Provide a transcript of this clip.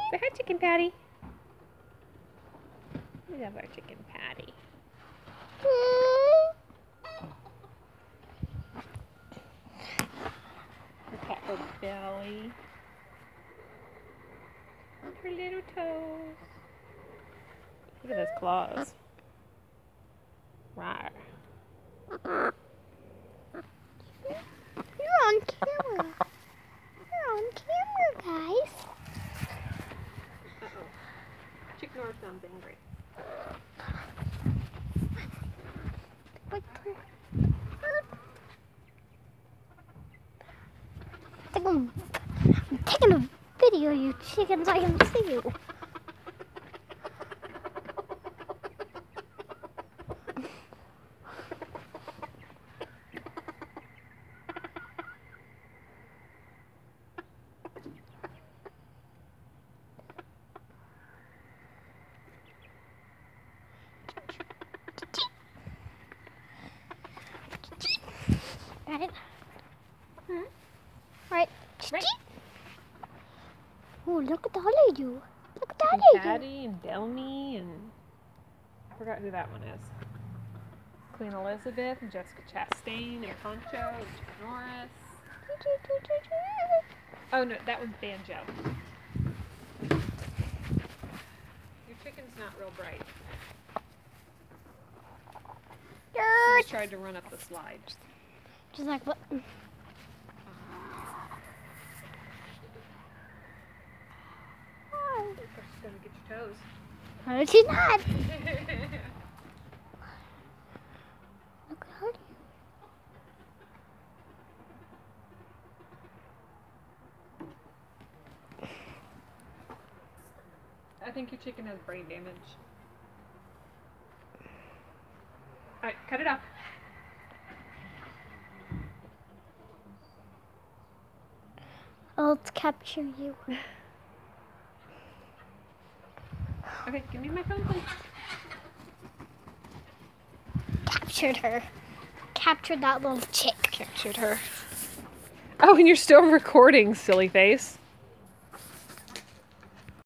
Say hi, Chicken Patty. We love our Chicken Patty. Her cat little belly. And her little toes. Look at those claws. Rawr. You're on camera. You're on camera, guys. Uh-oh. Chick North sounds angry. I'm taking a video, you chickens. I can see you. Right. Right. Right. Oh, look at all of you. Look at all Chicken of you. Patty and Delmy and I forgot who that one is. Queen Elizabeth and Jessica Chastain and Poncho and Chick Norris. Oh no, that one's Banjo. Your chicken's not real bright. She just tried to run up the slide. Just like what? She's gonna get your toes. No, she's not. Look at her. I think your chicken has brain damage. Alright, cut it off. I'll capture you. Okay, give me my phone, please. Captured her. Captured that little chick. Captured her. Oh, and you're still recording, silly face.